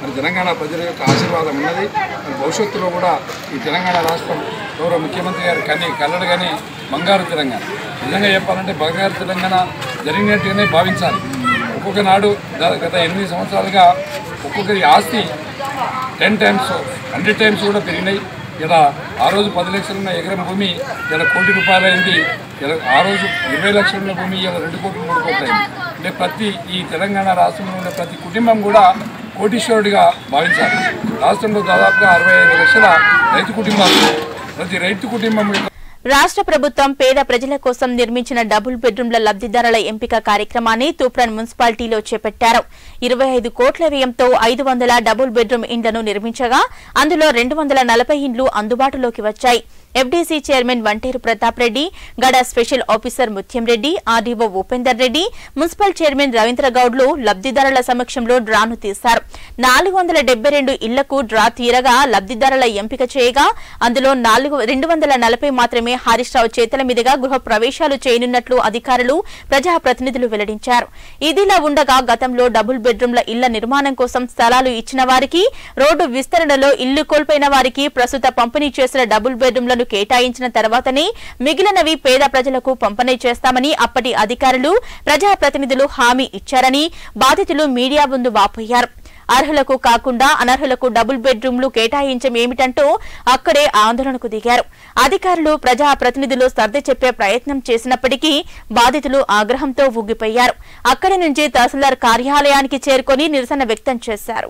Speaker 22: మరి తెలంగాణ ప్రజల యొక్క ఆశీర్వాదం ఉన్నది. మరి భవిష్యత్తులో కూడా ఈ తెలంగాణ రాష్ట్రం గౌరవ ముఖ్యమంత్రి గారు కన్నీ కల్లడు కానీ బంగారు తెలంగాణ, నిజంగా చెప్పాలంటే బంగారు తెలంగాణ జరిగినట్టుగానే భావించాలి. ఒక్కొక్క నాడు గత ఎనిమిది సంవత్సరాలుగా ఒక్కొక్కరి ఆస్తి టెన్ టైమ్స్ హండ్రెడ్ టైమ్స్ కూడా పెరిగినాయి. ఇలా ఆ రోజు పది లక్షలున్న ఎకరం భూమి ఇలా కోటి రూపాయలు అయింది. ఇలా ఆ రోజు ఇరవై లక్షలున్న భూమి ఇలా రెండు కోట్లు మూడు కోట్లు అయింది. అంటే ప్రతి ఈ తెలంగాణ రాష్ట్రంలో ఉన్న ప్రతి కుటుంబం కూడా కోటీశ్వరుడిగా భావించాలి. రాష్ట్రంలో దాదాపుగా అరవై ఐదు లక్షల రైతు కుటుంబాలు, ప్రతి రైతు కుటుంబం
Speaker 1: రాష్ట్ర ప్రభుత్వం పేద ప్రజల కోసం నిర్మించిన డబుల్ బెడ్రూమ్ల లబ్దిదారుల ఎంపిక కార్యక్రమాన్ని తూప్రాన్ మున్సిపాలిటీలో చేపట్టారు. ఇరవై ఐదు కోట్ల వ్యయంతో ఐదు వందల డబుల్ బెడ్రూమ్ ఇండ్లను నిర్మించగా అందులో రెండు వందల నలభై ఇండ్లు అందుబాటులోకి వచ్చాయి. ఎఫ్డీసీ చైర్మన్ వంటేరు ప్రతాప్ రెడ్డి, గడ special officer Mutyam Reddy, RDO Upender Reddy, municipal chairman Ravindra గౌడ్లు లబ్దిదారుల సమక్షంలో డ్రాను తీశారు. నాలుగు వందల డెబ్బై రెండు ఇళ్లకు డ్రా తీరగా లబ్దిదారుల ఎంపిక చేయగా అందులో నాలుగు రెండు వందల నలభై మాత్రమే హరీష్ రావు చేతుల మీదుగా గృహ ప్రవేశాలు చేయనున్నట్లు అధికారులు, ప్రజాప్రతినిధులు వెల్లడించారు. ఇదిలా ఉండగా గతంలో డబుల్ బెడ్రూమ్ల ఇళ్ల నిర్మాణం కోసం స్థలాలు ఇచ్చిన వారికి, రోడ్డు విస్తరణలో ఇల్లు కోల్పోయిన వారికి ప్రస్తుత పంపిణీ చేసిన డబుల్ బెడ్రూమ్లను కేటాయించిన తర్వాతనే మిగిలినవి పేద ప్రజలకు పంపిణీ చేస్తామని అప్పటి అధికారులు, ప్రజాప్రతినిధులు హామీ ఇచ్చారని బాధితులు మీడియా ముందు వాపోయారు. అర్హులకు కాకుండా అనర్హులకు డబుల్ బెడ్రూమ్లు కేటాయించమేమిటంటూ అక్కడే ఆందోళనకు దిగారు. అధికారులు, ప్రజాప్రతినిధులు సర్ది చెప్పే ప్రయత్నం చేసినప్పటికీ బాధితులు ఆగ్రహంతో ఊగిపోయారు. అక్కడి నుంచి తహసీల్దార్ కార్యాలయానికి చేరుకుని నిరసన వ్యక్తం చేశారు.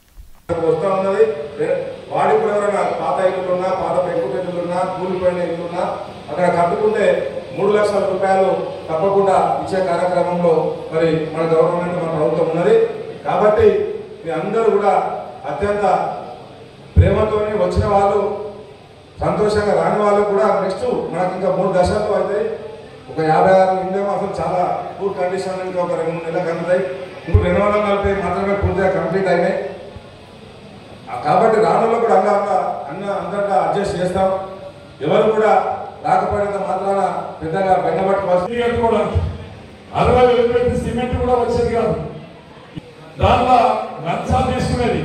Speaker 3: వాడి కూడా ఎవరైనా పాత ఇల్లున్నా, పాత పెంకుటెల్లున్నా, కూలిపోయిన ఇల్లున్నా అక్కడ కట్టుకుంటే మూడు లక్షల రూపాయలు తప్పకుండా ఇచ్చే కార్యక్రమంలో మరి మన గవర్నమెంట్, మన ప్రభుత్వం ఉన్నది. కాబట్టి మీ అందరూ కూడా అత్యంత ప్రేమతోనే వచ్చిన వాళ్ళు, సంతోషంగా రాని వాళ్ళు కూడా నెక్స్ట్ మనకి ఇంకా మూడు దశల్లో అయితే ఒక యాభై ఆరు ఇండియా అసలు చాలా పూర్ కండిషన్ ఇంకా ఒక రెండు మూడు నెలలకు అందుతాయి. ఇప్పుడు రెండు వందల నలభై మాత్రమే పూర్తిగా కంప్లీట్ అయినాయి. కాబట్టి రానుల్లో కూడా అన్న అన్న అందరిగా అడ్జస్ట్ చేస్తాం. ఎవరు కూడా రాకపోయినంత మాత్రాన పెద్దగా బెంగపట్టుకోవాలి.
Speaker 4: అరవై వేలు పెట్టి సిమెంట్ కూడా వచ్చేది కాదు. దాంట్లో లంచాలు తీసుకునేది,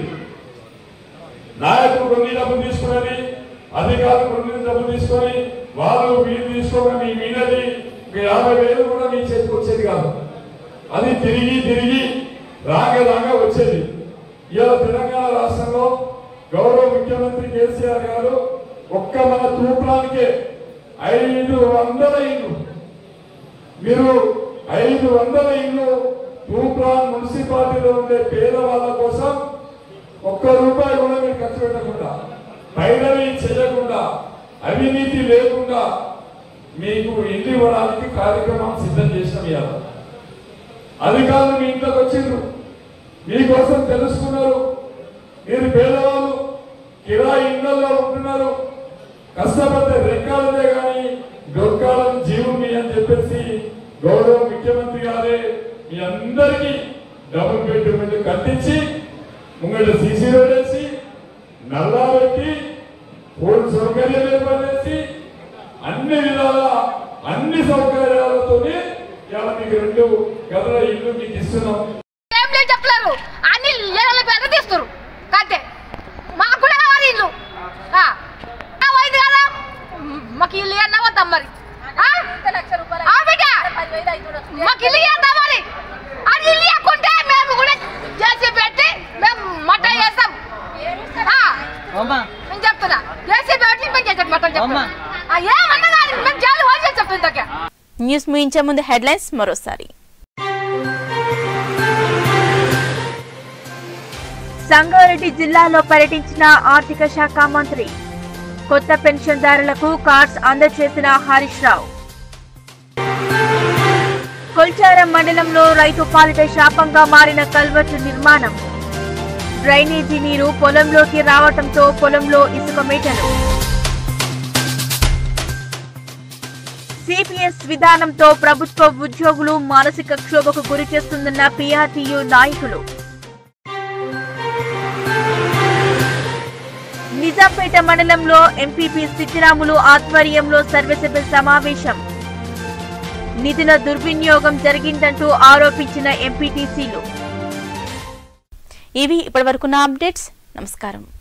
Speaker 4: నాయకులు కొన్ని డబ్బులు తీసుకునేది, అధికారులు కొన్ని డబ్బులు తీసుకొని వాళ్ళు వీళ్ళు తీసుకొని మీ మీదది మీ యాభై వేలు కూడా మీ చేతికి వచ్చేది కాదు. అది తిరిగి తిరిగి రాగా రాగా వచ్చేది. ఇవాళ తెలంగాణ రాష్ట్రంలో గౌరవ ముఖ్యమంత్రి కేసీఆర్ గారు ఒక్క మన తూప్రానికే ఐదు వందల ఇల్లు మీరు ఐదు వందల ఇల్లు తూప్రాన్ మున్సిపాలిటీలో ఉండే పేదవాళ్ళ కోసం ఒక్క రూపాయి కూడా మీరు ఖర్చు పెట్టకుండా, పైరవి చేయకుండా, అవినీతి లేకుండా మీకు ఇల్లు ఇవ్వడానికి కార్యక్రమం సిద్ధం చేసినాం. ఇవాళ అధికారులు మీ ఇంట్లోకి వచ్చిండ్రు, మీకోసం తెలుసుకున్నారు. మీరు పేదవాళ్ళు కిరాయి ఇళ్లలో ఉంటున్నారు, కష్టపడితే రెక్కాలదే కానీ డొక్కాలని జీవుని అని చెప్పేసి గౌరవ ముఖ్యమంత్రి గారే మీ అందరికీ డబుల్ బెడ్రూమ్ ఇల్లు కట్టించి ముంగట సీసీ రోడ్ వేసి నల్లా పెట్టి ఫోన్ సౌకర్యం ఏర్పడేసి అన్ని విధాల అన్ని సౌకర్యాలతోనే ఇలా మీకు రెండు గదుల ఇల్లు మీకు ఇస్తున్నాం.
Speaker 23: చెప్తారు అన్ని ఏళ్ళ పెద్ద తీస్తారు కంటే మాకు కూడా కావాలి ఇల్లు అయింది కదా. మాకు ఇల్లు అన్నా వద్దాం మరి, మాకు ఇల్లు చేద్దాం మరి. అది ఇల్లు ఇవ్వకుంటే మేము కూడా చేసి పెట్టి మేము మట్ట చేస్తాం. నేను చెప్తున్నా చేసి పెట్టి మేము చేసాం మట్టం చెప్తున్నా. ఏమన్నా కానీ మేము జాలు వచ్చి చెప్తుందా.
Speaker 1: న్యూస్ ముగించే ముందు హెడ్లైన్స్ మరోసారి.
Speaker 2: సంగారెడ్డి జిల్లాలో పర్యటించిన ఆర్థిక శాఖ మంత్రి. కొత్త పెన్షన్దారులకు కార్డ్స్ అందజేసిన హరీష్ రావు. కొల్చారం మండలంలో రైతు పాలిట శాపంగా మారిన కల్వర్టు నిర్మాణం. డ్రైనేజీ నీరు పొలంలోకి రావడంతో పొలంలో ఇసుక మేటలు. సిపిఎస్ విధానంతో ప్రభుత్వ ఉద్యోగులు మానసిక క్షోభకు గురి చేస్తుందన్న పీఆర్టీయూ నాయకులు. నిజాంపేట మండలంలో ఎంపీపీ సిద్దిరాములు ఆధ్వర్యంలో సర్వసభ్య సమావేశం. నిధుల దుర్వినియోగం జరిగిందంటూ ఆరోపించిన ఎంపీటీసీలు.
Speaker 1: ఇవి ఇప్పటివరకున్న అప్డేట్స్. నమస్కారం.